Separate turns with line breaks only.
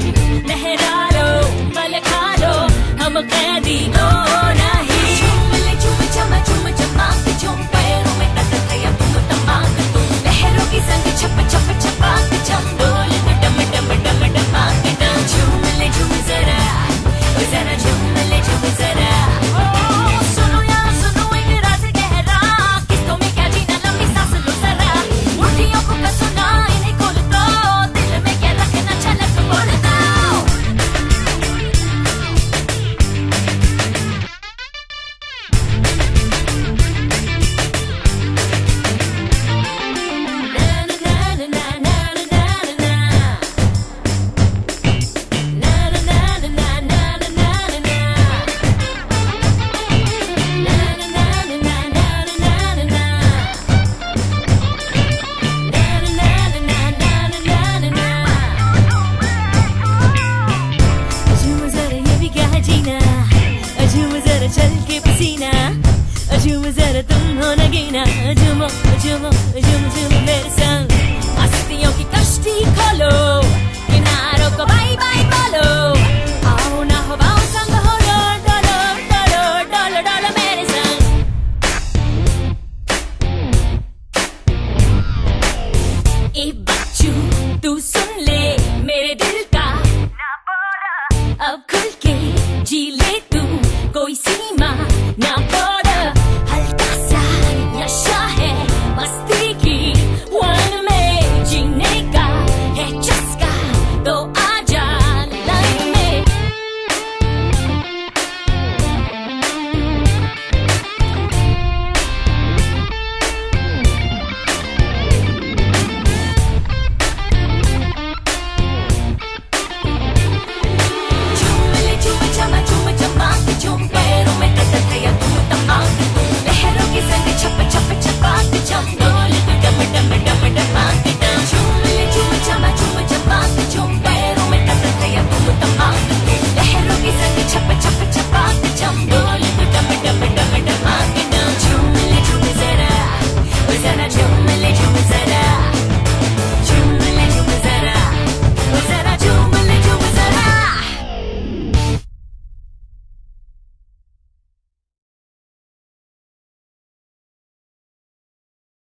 लहरा लो मल खा लो हम कैदी हो नहीं। झूम ले झूम चमा झूम चमाक झूम पैरों में तक गया तुम तमाक तुम लहरों की संग छप छप छपाक छम डोल डम डम डम डमाक डम। झूम ले झूम जरा ओ जरा झूम ले झूम जरा। सुनो यार सुनो एक राज गहरा किस्तों में क्या जीना लंबी सांस लो जरा। मुट्ठियों को कसो ना इन्हें खोल दो दिल में क्या रखना छलक बोल दो। चल के पसीना झूम जरा तुम हो नगीना झूमो झूमो झूम झूम मेरे संग। मस्तियों की कश्ती खोलो किनारों को बाय बाय बोलो। आओ ना हवाओं संग हो डोलो डोलो डोलो डोलो मेरे संग। ए बच्चू तू सुन ले मेरे दिल का ना बोला अब खुल के जी ले तू कोई सीमा